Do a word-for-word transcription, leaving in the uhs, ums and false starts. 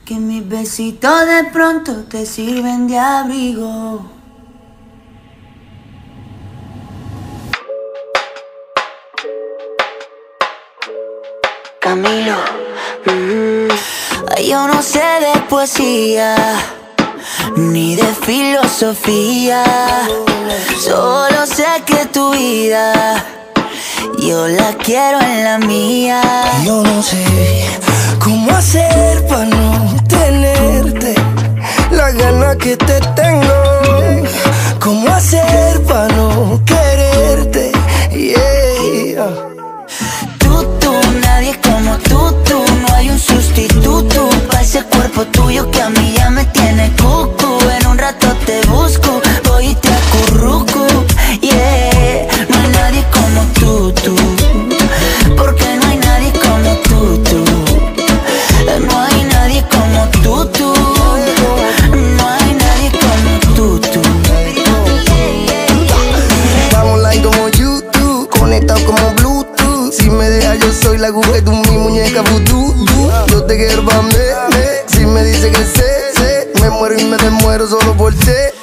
Que mis besitos de pronto te sirven de abrigo. Camilo, mm, yo no sé de poesía ni de filosofía, solo sé que tu vida yo la quiero en la mía. Yo no sé cómo hacer para no tenerte la gana que te tengo. Cómo hacer para no quererte, yeah. Tú, tú, nadie como tú, tú. No hay un sustituto para ese cuerpo tuyo que a mí ya me tiene cucu. En un rato te busco, voy y te acurruco, yeah. No hay nadie como tú, tú. Porque no hay nadie como tú, tú. No hay nadie como tú, tú. No hay nadie como tú, tú. Vamos online como YouTube, conectado como Bluetooth. Si me dejas yo soy la aguja de tu mi muñeca vudú. Yo te quiero pa' mí, si me dice que sé, sé, me muero y me desmuero solo por ti.